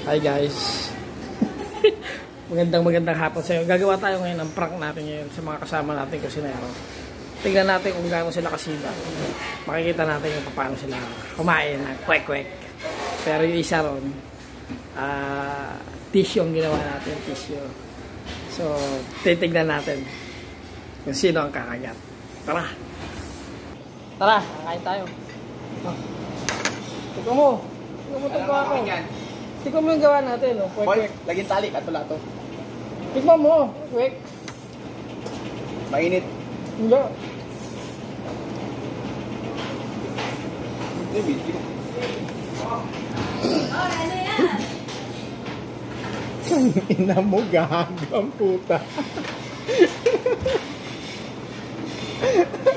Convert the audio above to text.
Hi guys. Magandang hapon sa iyo. Gagawa tayo ngayon ng prank natin ngayon sa mga kasama natin kusinero. Tingnan natin kung gaano sila kasiba. Makikita natin kung paano sila kumain ng kwek-kwek. Pero yung isa ron, tissue ang ginawa natin, tissue. So, titignan natin kung sino ang kakagat. Tara! Tara, kakain tayo. Tignan mo. Tignan mo ito ako. Tignan mo yung gawa natin. Kwek-kwek. Laging tali at wala to. Tignan mo. Kwek. Mainit. Hindi. Video. Ina mo, gagang puta.